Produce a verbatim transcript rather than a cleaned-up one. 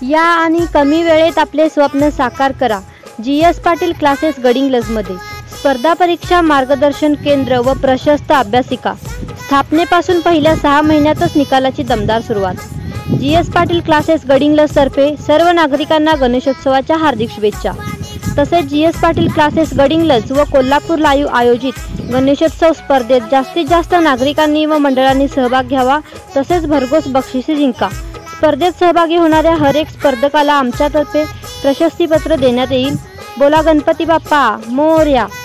या आणि कमी वेळेत आपले स्वप्न साकार करा. जी एस पाटील क्लासेस गडिंग्लजमध्ये स्पर्धा परीक्षा मार्गदर्शन केंद्र व प्रशस्त अभ्यासिका. स्थापनेपासून पहिल्या सहा महिन्यातच निकालाची दमदार सुरुवात. जी एस पाटील क्लासेस गडिंग्लजतर्फे सर्व नागरिकांना गणेशोत्सवाच्या हार्दिक शुभेच्छा. तसेच G S Patil classes Gadhinglaj व कोल्हापूर लाईव्ह आयोजित गणेशोत्सव स्पर्धेत जास्तीत जास्त नागरिकांनी व मंडळांनी सहभाग घ्यावा. तसेच भरघोस बक्षिसे जिंका. स्पर्धेत सहभागी होणाऱ्या हर एक स्पर्धकाला आमच्यातर्फे प्रशस्तीपत्र देण्यात येईल. बोला गणपती बाप्पा मोरया.